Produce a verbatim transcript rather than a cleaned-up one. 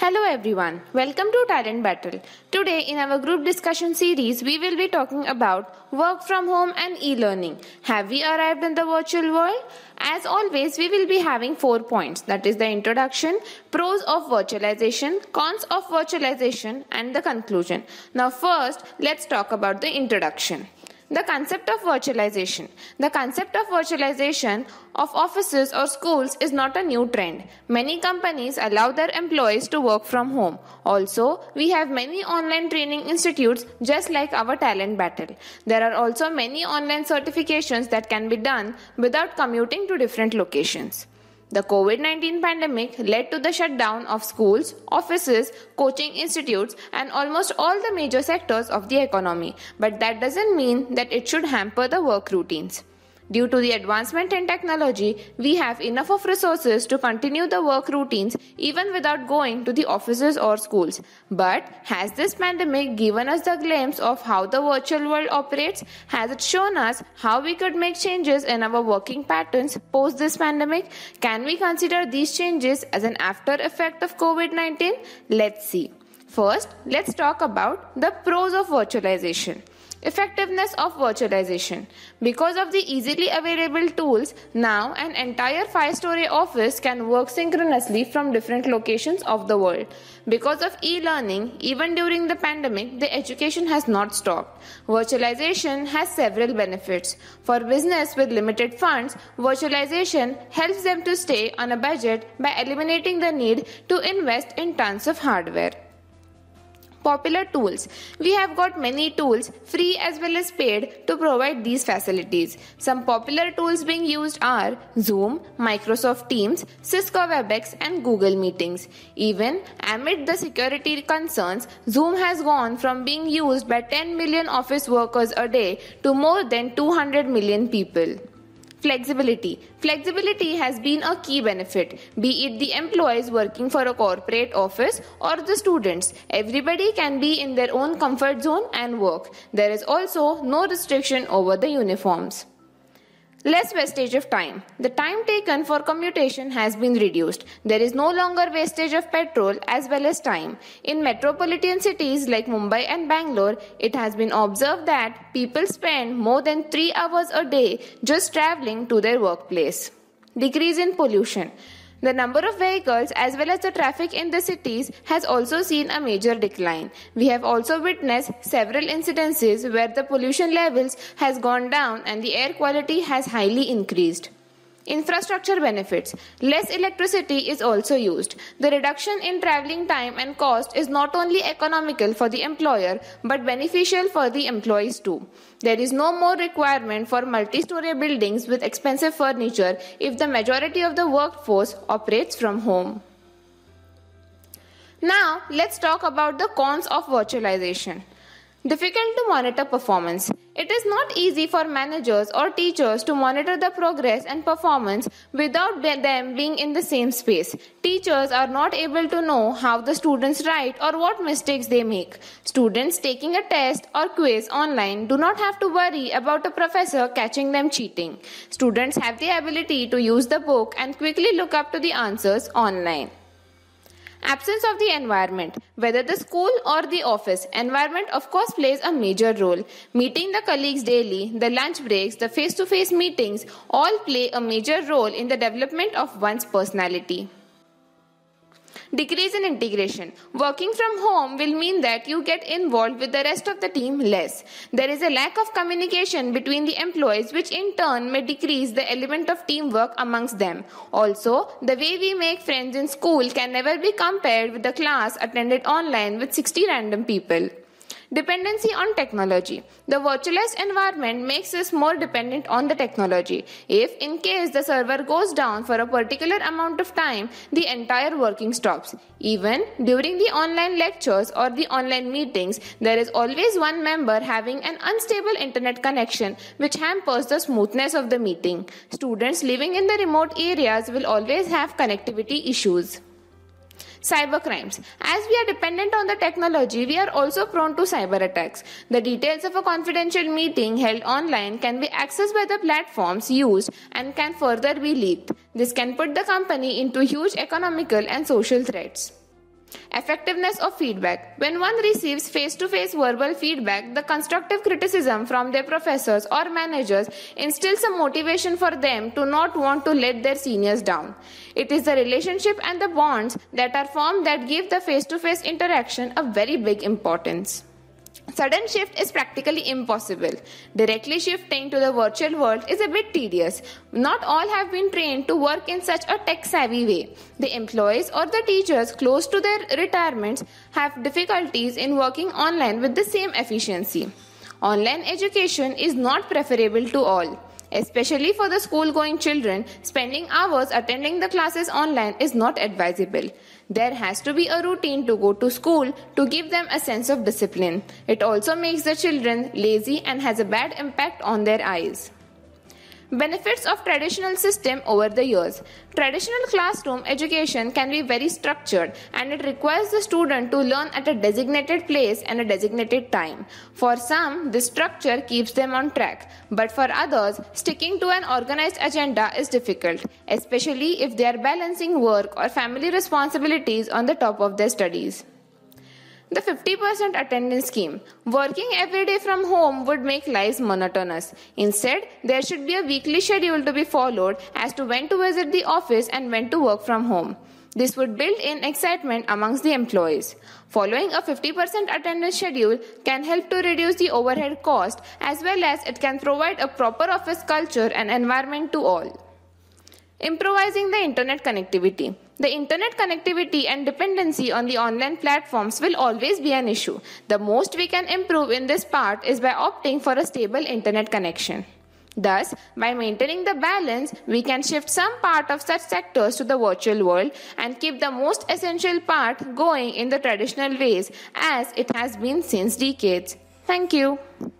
Hello everyone, welcome to Talent Battle. Today in our group discussion series, we will be talking about work from home and e-learning. Have we arrived in the virtual world? As always, we will be having four points, that is the introduction, pros of virtualization, cons of virtualization and the conclusion. Now first, let's talk about the introduction. The concept of virtualization. The concept of virtualization of offices or schools is not a new trend. Many companies allow their employees to work from home. Also, we have many online training institutes just like our Talent Battle. There are also many online certifications that can be done without commuting to different locations. The COVID nineteen pandemic led to the shutdown of schools, offices, coaching institutes and almost all the major sectors of the economy. But that doesn't mean that it should hamper the work routines. Due to the advancement in technology, we have enough of resources to continue the work routines even without going to the offices or schools. But has this pandemic given us the glimpse of how the virtual world operates? Has it shown us how we could make changes in our working patterns post this pandemic? Can we consider these changes as an after effect of COVID nineteen? Let's see. First, let's talk about the pros of virtualization. Effectiveness of virtualization. Because of the easily available tools, now an entire five-story office can work synchronously from different locations of the world. Because of e-learning, even during the pandemic, the education has not stopped. Virtualization has several benefits. For business with limited funds, virtualization helps them to stay on a budget by eliminating the need to invest in tons of hardware. Popular tools. We have got many tools, free as well as paid, to provide these facilities. Some popular tools being used are Zoom, Microsoft Teams, Cisco Webex and Google Meetings. Even amid the security concerns, Zoom has gone from being used by ten million office workers a day to more than two hundred million people. Flexibility. Flexibility has been a key benefit, be it the employees working for a corporate office or the students. Everybody can be in their own comfort zone and work. There is also no restriction over the uniforms. Less wastage of time. The time taken for commutation has been reduced. There is no longer wastage of petrol as well as time. In metropolitan cities like Mumbai and Bangalore, it has been observed that people spend more than three hours a day just traveling to their workplace. Decrease in pollution. The number of vehicles as well as the traffic in the cities has also seen a major decline. We have also witnessed several incidences where the pollution levels has gone down and the air quality has highly increased. Infrastructure benefits. Less electricity is also used. The reduction in traveling time and cost is not only economical for the employer but beneficial for the employees too. There is no more requirement for multi-story buildings with expensive furniture if the majority of the workforce operates from home. Now, let's talk about the cons of virtualization. Difficult to monitor performance. It is not easy for managers or teachers to monitor the progress and performance without them being in the same space. Teachers are not able to know how the students write or what mistakes they make. Students taking a test or quiz online do not have to worry about a professor catching them cheating. Students have the ability to use the book and quickly look up to the answers online. Absence of the environment. Whether the school or the office, environment of course plays a major role. Meeting the colleagues daily, the lunch breaks, the face-to-face meetings all play a major role in the development of one's personality. Decrease in integration. Working from home will mean that you get involved with the rest of the team less. There is a lack of communication between the employees which in turn may decrease the element of teamwork amongst them. Also, the way we make friends in school can never be compared with the class attended online with sixty random people. Dependency on technology. The virtualized environment makes us more dependent on the technology. If in case the server goes down for a particular amount of time, the entire working stops. Even during the online lectures or the online meetings, there is always one member having an unstable internet connection which hampers the smoothness of the meeting. Students living in the remote areas will always have connectivity issues. Cybercrimes. As we are dependent on the technology, we are also prone to cyber attacks. The details of a confidential meeting held online can be accessed by the platforms used and can further be leaked. This can put the company into huge economical and social threats. Effectiveness of feedback. When one receives face-to-face verbal feedback, the constructive criticism from their professors or managers instills a motivation for them to not want to let their seniors down. It is the relationship and the bonds that are formed that give the face-to-face interaction a very big importance. Sudden shift is practically impossible. Directly shifting to the virtual world is a bit tedious. Not all have been trained to work in such a tech-savvy way. The employees or the teachers close to their retirements have difficulties in working online with the same efficiency. Online education is not preferable to all. Especially for the school-going children, spending hours attending the classes online is not advisable. There has to be a routine to go to school to give them a sense of discipline. It also makes the children lazy and has a bad impact on their eyes. Benefits of traditional system over the years. Traditional classroom education can be very structured and it requires the student to learn at a designated place and a designated time. For some, this structure keeps them on track, but for others, sticking to an organized agenda is difficult, especially if they are balancing work or family responsibilities on the top of their studies. The fifty percent attendance scheme. Working every day from home would make lives monotonous. Instead, there should be a weekly schedule to be followed as to when to visit the office and when to work from home. This would build in excitement amongst the employees. Following a fifty percent attendance schedule can help to reduce the overhead cost as well as it can provide a proper office culture and environment to all. Improvising the internet connectivity. The internet connectivity and dependency on the online platforms will always be an issue. The most we can improve in this part is by opting for a stable internet connection. Thus, by maintaining the balance, we can shift some part of such sectors to the virtual world and keep the most essential part going in the traditional ways as it has been since decades. Thank you.